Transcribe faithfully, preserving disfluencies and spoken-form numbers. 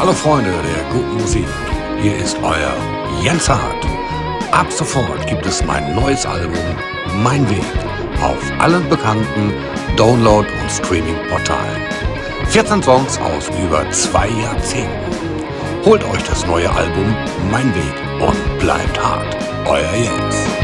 Hallo Freunde der guten Musik, hier ist euer Jens Hart. Ab sofort gibt es mein neues Album Mein Weg auf allen bekannten Download- und Streaming-Portalen. vierzehn Songs aus über zwei Jahrzehnten. Holt euch das neue Album Mein Weg und bleibt hart. Euer Jens.